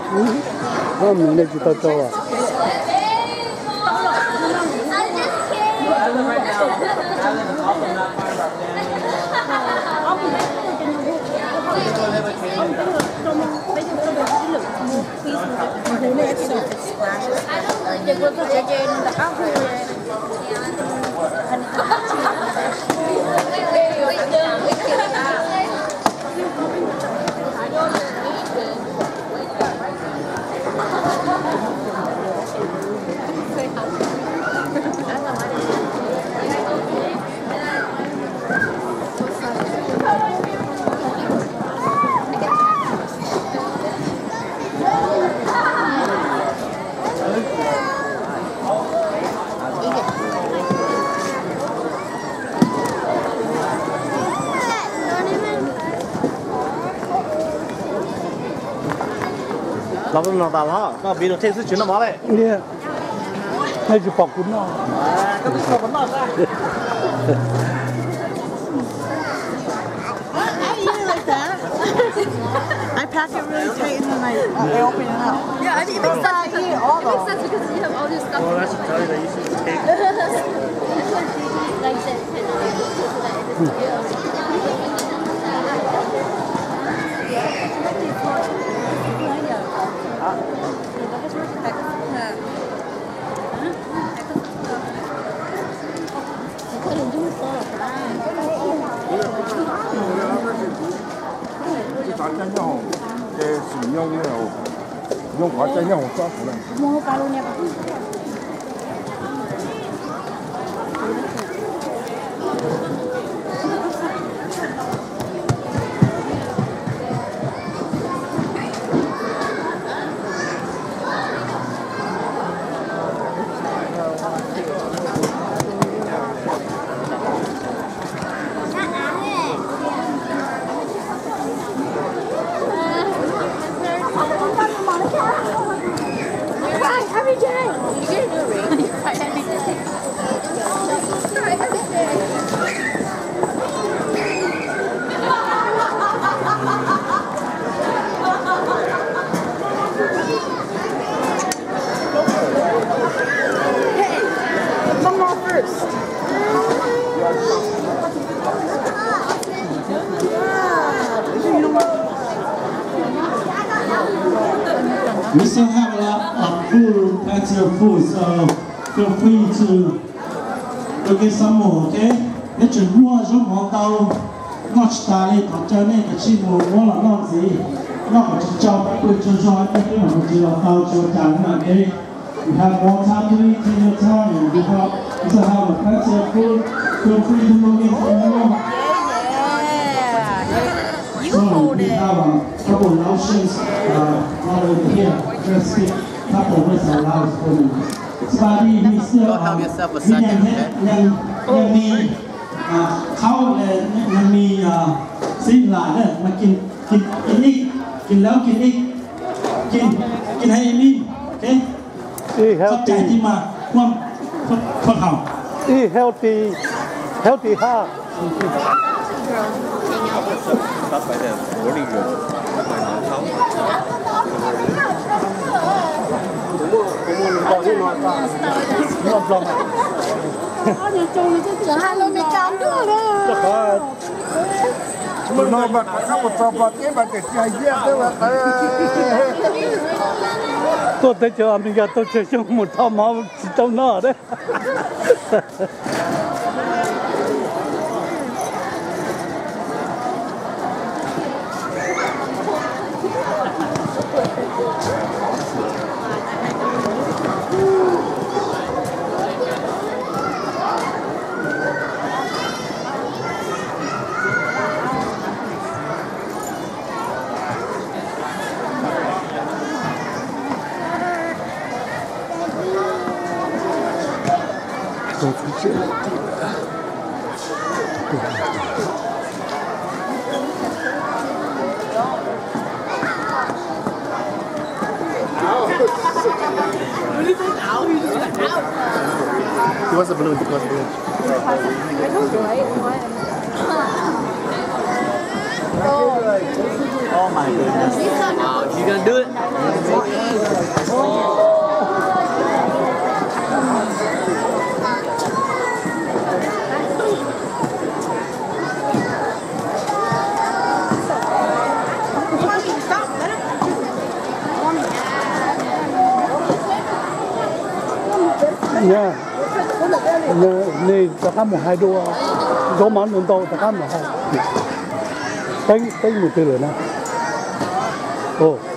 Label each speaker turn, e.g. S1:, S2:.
S1: 我明天就到走啊。
S2: 老子弄大了，那别的这次去那嘛嘞？
S1: 你，那就包滚了。
S2: 哎，这不是我那噻。
S3: I pack it really tight and then I open it up.
S4: Yeah, I think it makes sense. It makes sense because you have all this stuff.
S2: Well, that's entirely the easy to take.
S4: Like that.
S5: Dùng quả chanh nhau cho phụ này.
S4: Mua cá luôn nha. Every day. You get a new ring. You cry every day. Cry every day.
S3: Hey, come on first.
S6: We still have a lot of food, plenty of food, so feel free to go get some more, okay? Nếu chuẩn mua giống món tàu, nó chỉ ta lên có cho nên cái chi mua món là nó gì, nó có chỉ cho các bạn cho cái mà chỉ là tàu cho chẳng hạn, okay? You have more time to eat in your time, we still have plenty of food, feel free to go get some more.
S3: You
S6: So
S3: hold
S6: we
S3: it.
S6: have a couple lotions right over here. Just a couple with a lounge for you. Spotty, we still
S2: Go have yourself a second, okay?
S6: ยังมีเขาเลยยังมีสิ่งหลายเนี่ยมากินอีกกินแล้วกินอีกกินให้อิ่มโอเคขอบใจที่มาร่วมพวกเขา
S1: Eat healthy heart.
S2: That's by the body good. By the tongue.
S4: 还都没干过呢。
S5: Nó bật các một trò bật cái bật cái chạy kia thế mà
S1: Tôi tới chỗ mình gặp tôi chơi chung một thao máu trong nó đấy.
S2: He wants a balloon. He wants a balloon.
S4: I told you, right?
S2: Oh my goodness. Wow, you gonna do it?
S1: nha này tất cả một hai đô gió món đường tàu tất cả một hai tính một từ nữa nè ồ